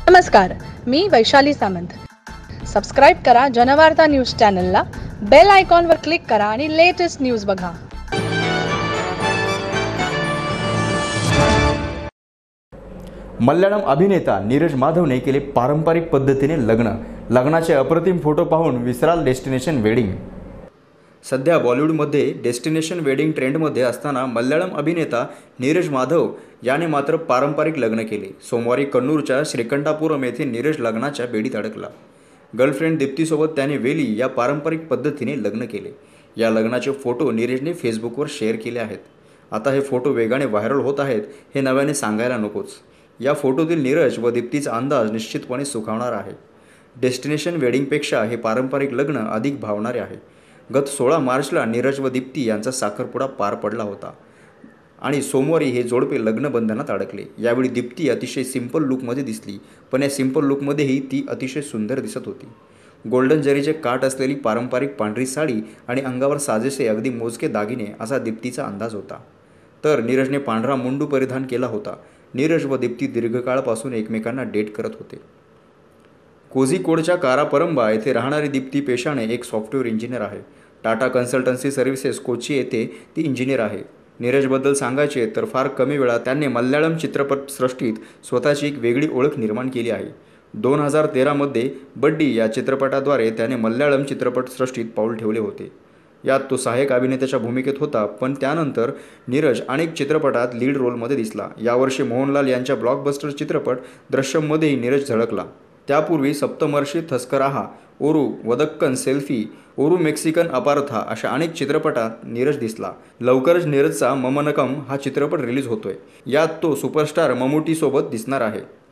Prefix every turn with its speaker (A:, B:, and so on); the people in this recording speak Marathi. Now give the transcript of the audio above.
A: नमस्कार, मी वैशाली सामंत। सबस्क्राइब करा जनवार्ता न्यूज चॅनलला, बेल आयकॉनवर क्लिक करा आणि लेटेस्ट न्यूज बघा।
B: मल्याळम अभिनेता नीरज माधवने केले पारंपरिक पद्धतीने लग्न। लग्नाचे अप्रतिम फोटो पाहून विसराल डेस्टिनेशन वेडिंग। सध्या बॉलिवूडमध्ये डेस्टिनेशन वेडिंग ट्रेंडमध्ये असताना मल्याळम अभिनेता नीरज माधव याने मात्र पारंपरिक लग्न केले। सोमवारी कन्नूरच्या श्रीकंठापुरम येथे नीरज लग्नाच्या बेडीत अडकला। गर्लफ्रेंड दीप्तीसोबत त्याने वेली या पारंपरिक पद्धतीने लग्न केले। या लग्नाचे फोटो नीरजने फेसबुकवर शेअर केले आहेत। आता हे फोटो वेगाने व्हायरल होत आहेत, हे नव्याने सांगायला नकोच। या फोटोतील नीरज व दीप्तीचा अंदाज निश्चितपणे सुखावणार आहे। डेस्टिनेशन वेडिंगपेक्षा हे पारंपरिक लग्न अधिक भावणारे आहे। गत 16 मार्चला नीरज व दीप्ती यांचा साखरपुडा पार पडला होता आणि सोमवारी हे जोडपे लग्नबंधनात अडकले। यावेळी दीप्ती अतिशय सिंपल लुकमध्ये दिसली, पण या सिंपल लुकमध्येही ती अतिशय सुंदर दिसत होती। गोल्डन जरीचे काठ असलेली पारंपरिक पांढरी साडी आणि अंगावर साजेसे अगदी मोजके दागिने असा दीप्तीचा अंदाज होता। तर नीरजने पांढरा मुंडू परिधान केला होता। नीरज व दीप्ती दीर्घकाळापासून एकमेकांना डेट करत होते। कोझिकोडच्या कारापरंबा येथे राहणारी दीप्ती पेशाने एक सॉफ्टवेअर इंजिनियर आहे। टाटा कन्सल्टन्सी सर्व्हिसेस कोची येथे ती इंजिनियर आहे। नीरजबद्दल सांगायचे तर फार कमी वेळात त्याने मल्याळम चित्रपटसृष्टीत स्वतःची एक वेगळी ओळख निर्माण केली आहे। 2013 मध्ये बड्डी या चित्रपटाद्वारे त्याने मल्याळम चित्रपटसृष्टीत पाऊल ठेवले होते। यात तो सहाय्यक अभिनेत्याच्या भूमिकेत होता, पण त्यानंतर नीरज अनेक चित्रपटात लीड रोलमध्ये दिसला। यावर्षी मोहनलाल यांच्या ब्लॉकबस्टर चित्रपट दृश्यममध्येही नीरज झळकला। त्यापूर्वी सप्तमर्षी थस्कराहा, ओरू, वदक्कन सेल्फी, ओरू मेक्सिकन अपारथा अशा अनेक चित्रपटात नीरज दिसला। लवकरच नीरजचा ममनकम हा चित्रपट रिलीज होतोय। यात तो सुपरस्टार ममूटीसोबत दिसणार आहे।